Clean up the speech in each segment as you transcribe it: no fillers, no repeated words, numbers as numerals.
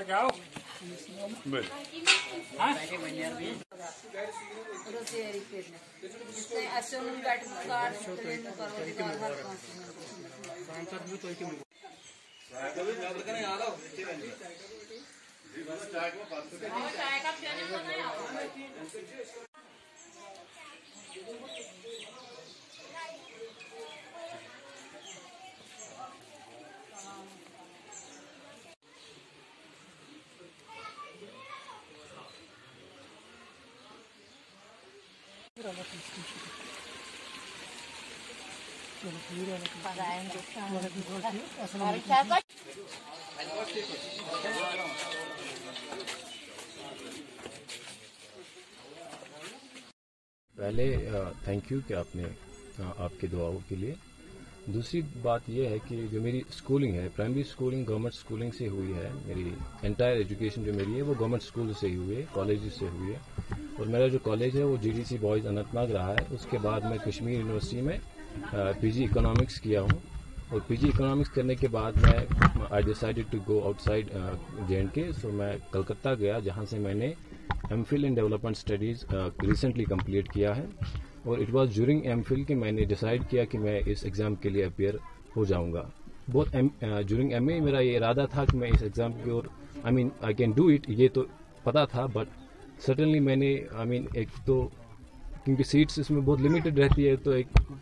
पहले thank you कि आपने आपकी दुआओं के लिए। दूसरी बात यह है कि जो मेरी स्कूलिंग है, प्राइमरी स्कूलिंग गवर्नमेंट स्कूलिंग से हुई है। मेरी एंटायर एजुकेशन जो मेरी है वो गवर्नमेंट स्कूल से ही हुई है, कॉलेज से हुई है। और मेरा जो कॉलेज है वो GDC बॉयज़ अनंतनाग रहा है। उसके बाद मैं कश्मीर यूनिवर्सिटी में PG इकोनॉमिक्स किया हूँ। और PG इकोनॉमिक्स करने के बाद मैं I decided to go outside J&K। So मैं कलकत्ता गया, जहाँ से मैंने MPhil in development studies recently complete किया है। और इट वाज ड्यूरिंग MPhil कि मैंने डिसाइड किया कि मैं इस एग्ज़ाम के लिए अपियर हो जाऊंगा। बहुत ड्यूरिंग MA मेरा ये इरादा था कि मैं इस एग्ज़ाम की ओर आई कैन डू इट, ये तो पता था। बट सर्टनली मैंने एक तो क्योंकि सीट्स इसमें बहुत लिमिटेड रहती है, तो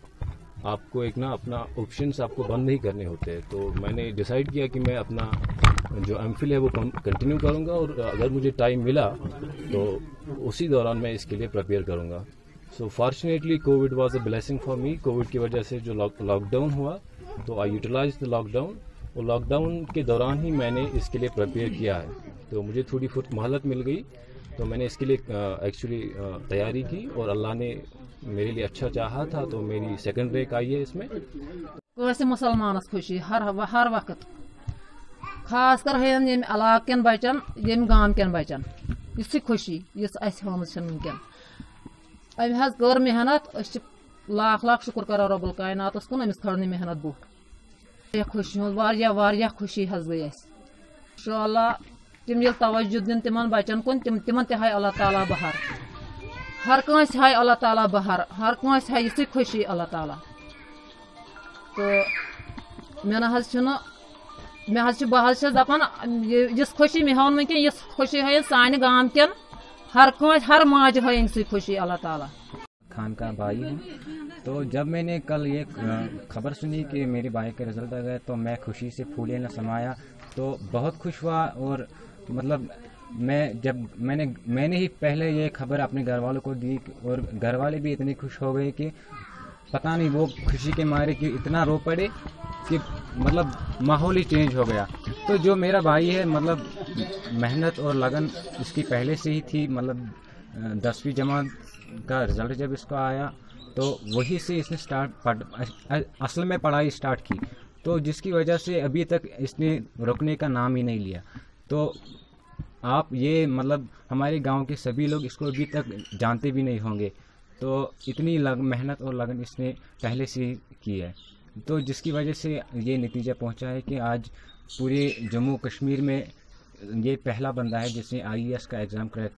आपको अपना ऑप्शंस आपको बंद नहीं करने होते हैं। तो मैंने डिसाइड किया कि मैं अपना जो MPhil है वो कंटिन्यू करूंगा, और अगर मुझे टाइम मिला तो उसी दौरान मैं इसके लिए प्रिपेयर करूंगा। So fortunately covid was a blessing for me. Covid की वजह से जो लॉकडाउन हुआ, तो आई यूटिलाइज द लॉकडाउन। और लॉकडाउन के दौरान ही मैंने इसके लिए प्रिपेयर किया है। तो मुझे थोड़ी मोहलत मिल गई, तो मैंने इसके लिए एक्चुअली तैयारी की, और अल्लाह ने मेरे लिए अच्छा चाहा था, तो मेरी सेकंड रैंक आई है इसमें। वैसे मुसलमानस खुशी हर वक्त, खासकर हम ये इलाक कन बचन, ये गांव कन बचन, इस खुशी वनकन अमे कर मेहनत। लाख लाख शुक्र कर रब्बुल कायनातस कुन, अमिस खड़ मेहनत बुट खुशी वारिया खुशी गई। इंशाअल्लाह तिम ये तवज्जो दिन तिमन बचन कुन, तिमन ते हाय अल्लाह ताला बहार, हर कंस हाय अल्लाह ताला बहार, हर कंस हाय इस खुशी अल्लाह ताला। तो बह दपान इस खुशी मे हान वनकन, इस खुशी हाय सान गाम कन हर कंस, हर माज हाय इस खुशी अल्लाह ताला। खान का भाई हूँ। तो जब मैंने कल ये खबर सुनी कि मेरे भाई का रिजल्ट आ गया, तो मैं खुशी से फूले न समाया। तो बहुत खुश हुआ। और मतलब मैंने ही पहले ये खबर अपने घर वालों को दी, और घर वाले भी इतने खुश हो गए कि पता नहीं वो खुशी के मारे कि इतना रो पड़े कि मतलब माहौल ही चेंज हो गया। तो जो मेरा भाई है, मतलब मेहनत और लगन इसकी पहले से ही थी। मतलब 10वीं जमात का रिजल्ट जब इसका आया, तो वही से इसने असल में पढ़ाई स्टार्ट की। तो जिसकी वजह से अभी तक इसने रुकने का नाम ही नहीं लिया। तो आप ये मतलब हमारे गांव के सभी लोग इसको अभी तक जानते भी नहीं होंगे। तो इतनी मेहनत और लगन इसने पहले से की है, तो जिसकी वजह से ये नतीजा पहुंचा है कि आज पूरे जम्मू कश्मीर में ये पहला बंदा है जिसने IAS का एग्ज़ाम क्रैक